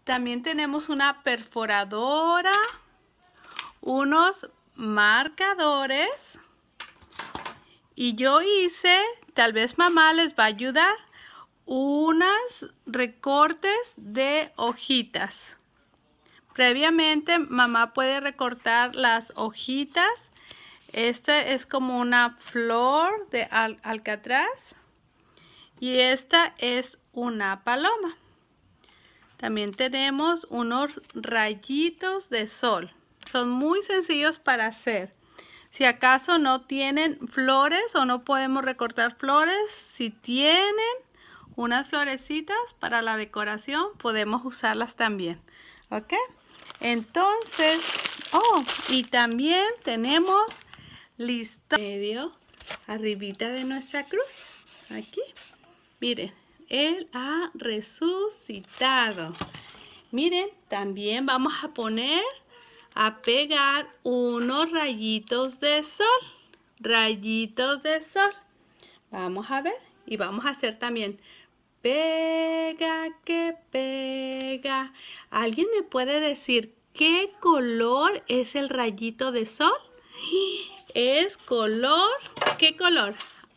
También tenemos una perforadora, unos marcadores y yo hice, tal vez mamá les va a ayudar, unos recortes de hojitas. Previamente mamá puede recortar las hojitas. Esta es como una flor de alcatraz y esta es una paloma. También tenemos unos rayitos de sol. Son muy sencillos para hacer. Si acaso no tienen flores o no podemos recortar flores, si tienen unas florecitas para la decoración, podemos usarlas también. ¿Ok? Entonces, y también tenemos listo medio arribita de nuestra cruz. Aquí, miren. Él ha resucitado. Miren, también vamos a pegar unos rayitos de sol. Rayitos de sol. Vamos a ver y vamos a hacer también pega que pega. ¿Alguien me puede decir qué color es el rayito de sol? Es color, ¿qué color?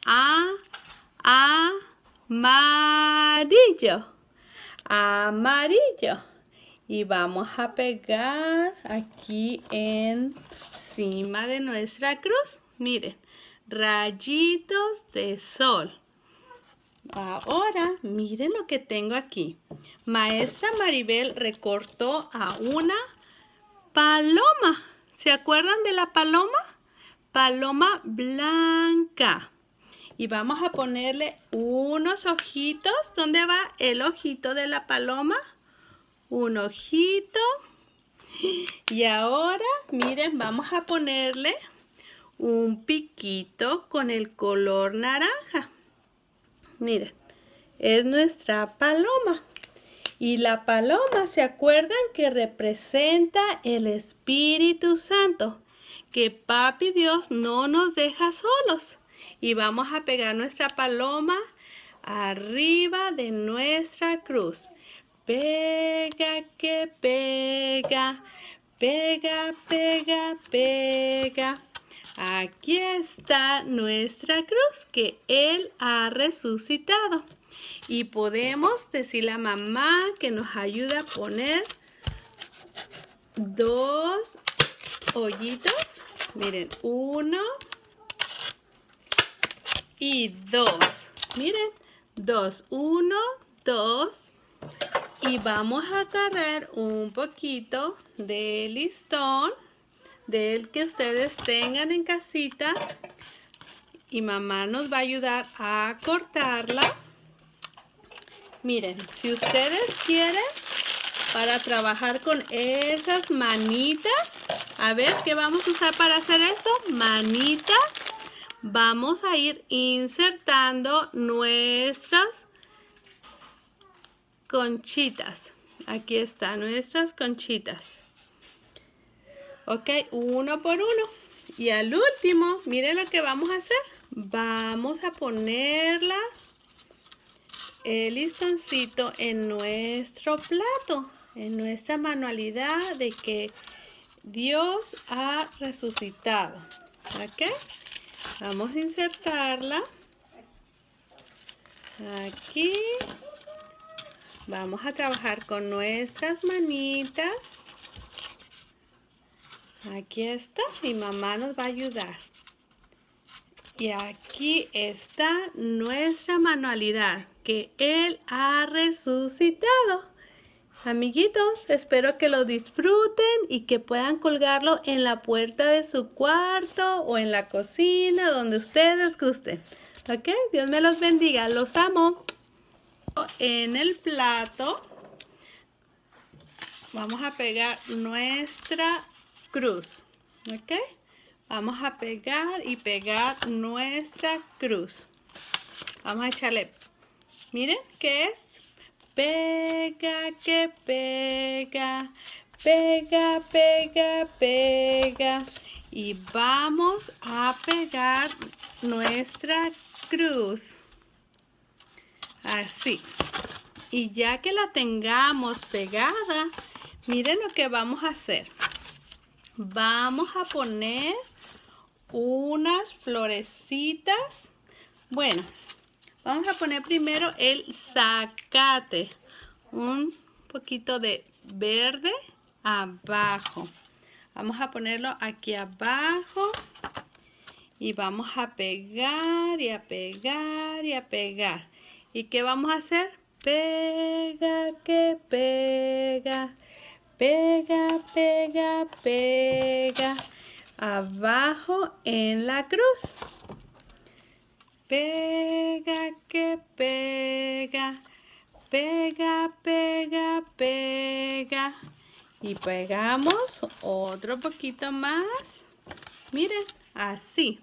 Amarillo. Amarillo. Y vamos a pegar aquí encima de nuestra cruz. Miren, rayitos de sol. Ahora, miren lo que tengo aquí. Maestra Maribel recortó a una paloma. ¿Se acuerdan de la paloma? Paloma blanca. Y vamos a ponerle unos ojitos. ¿Dónde va el ojito de la paloma? Un ojito. Y ahora, miren, vamos a ponerle un piquito con el color naranja. Miren, es nuestra paloma. Y la paloma, ¿se acuerdan que representa el Espíritu Santo? Que Papi Dios no nos deja solos. Y vamos a pegar nuestra paloma arriba de nuestra cruz. Pega que pega, pega, pega, pega. Aquí está nuestra cruz que Él ha resucitado. Y podemos decirle a mamá que nos ayude a poner dos hoyitos. Miren, uno y dos. Miren, dos, uno, dos. Y vamos a agarrar un poquito de listón del que ustedes tengan en casita. Y mamá nos va a ayudar a cortarla. Miren, si ustedes quieren para trabajar con esas manitas, a ver, ¿qué vamos a usar para hacer esto? Manitas. Vamos a ir insertando nuestras conchitas. Aquí están nuestras conchitas. Ok, uno por uno. Y al último, miren lo que vamos a hacer. Vamos a ponerla el listoncito en nuestro plato, en nuestra manualidad de que Dios ha resucitado. ¿Ok? Vamos a insertarla aquí. Vamos a trabajar con nuestras manitas. Aquí está, mi mamá nos va a ayudar. Y aquí está nuestra manualidad, que Él ha resucitado. Amiguitos, espero que lo disfruten y que puedan colgarlo en la puerta de su cuarto o en la cocina, donde ustedes gusten. ¿Ok? Dios me los bendiga, los amo. En el plato vamos a pegar nuestra cruz. ¿Ok? Vamos a pegar y pegar nuestra cruz. Vamos a echarle, miren, ¿qué es? Pega que pega, pega, pega, pega. Y vamos a pegar nuestra cruz. Así. Y ya que la tengamos pegada, miren lo que vamos a hacer. Vamos a poner unas florecitas. Bueno, vamos a poner primero el zacate. Un poquito de verde abajo. Vamos a ponerlo aquí abajo. Y vamos a pegar y a pegar y a pegar. ¿Y qué vamos a hacer? Pega, que pega. Pega, pega, pega. Abajo en la cruz. Pega, que pega. Pega, pega, pega. Y pegamos otro poquito más. Miren, así.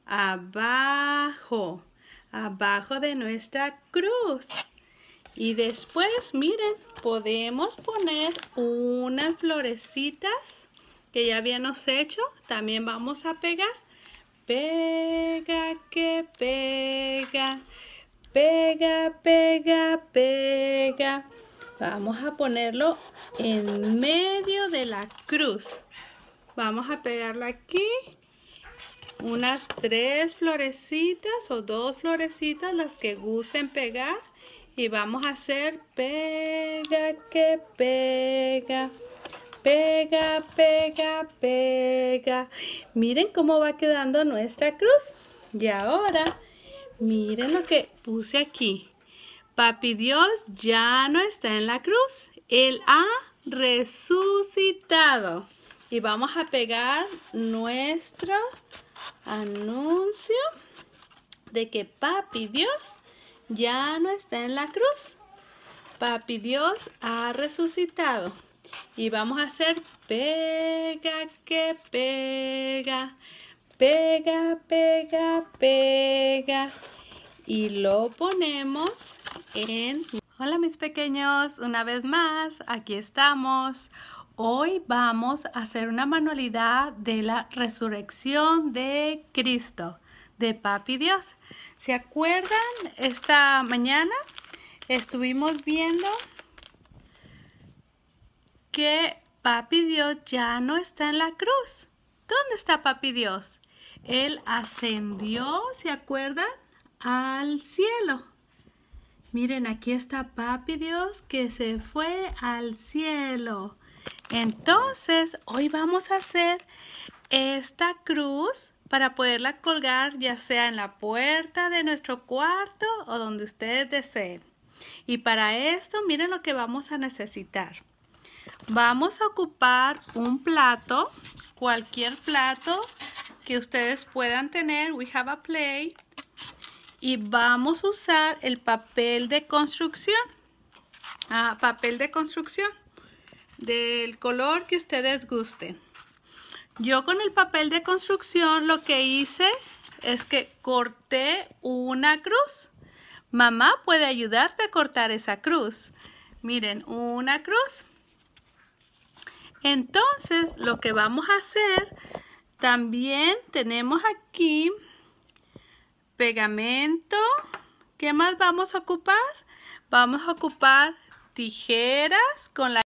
Abajo. Abajo de nuestra cruz. Y después, miren, podemos poner unas florecitas que ya habíamos hecho. También vamos a pegar. Pega, que pega. Pega, pega, pega. Vamos a ponerlo en medio de la cruz. Vamos a pegarlo aquí. Unas 3 florecitas o 2 florecitas, las que gusten pegar. Y vamos a hacer pega, que pega. Pega, pega, pega. Miren cómo va quedando nuestra cruz. Y ahora, miren lo que puse aquí. Papi Dios ya no está en la cruz. Él ha resucitado. Y vamos a pegar nuestro anuncio de que Papi Dios ya no está en la cruz. Papi Dios ha resucitado. Y vamos a hacer pega, que pega. Pega, pega, pega. Y lo ponemos en... Hola mis pequeños, una vez más, aquí estamos. Hoy vamos a hacer una manualidad de la resurrección de Cristo, de Papi Dios. ¿Se acuerdan? Esta mañana estuvimos viendo que Papi Dios ya no está en la cruz. ¿Dónde está Papi Dios? Él ascendió, ¿se acuerdan? Al cielo. Miren, aquí está Papi Dios que se fue al cielo. Entonces, hoy vamos a hacer esta cruz para poderla colgar ya sea en la puerta de nuestro cuarto o donde ustedes deseen. Y para esto, miren lo que vamos a necesitar. Vamos a ocupar un plato, cualquier plato que ustedes puedan tener. We have a plate. Y vamos a usar el papel de construcción. Papel de construcción del color que ustedes gusten. Yo con el papel de construcción lo que hice es que corté una cruz. Mamá puede ayudarte a cortar esa cruz. Miren, una cruz. Entonces, lo que vamos a hacer, también tenemos aquí pegamento. ¿Qué más vamos a ocupar? Vamos a ocupar tijeras con la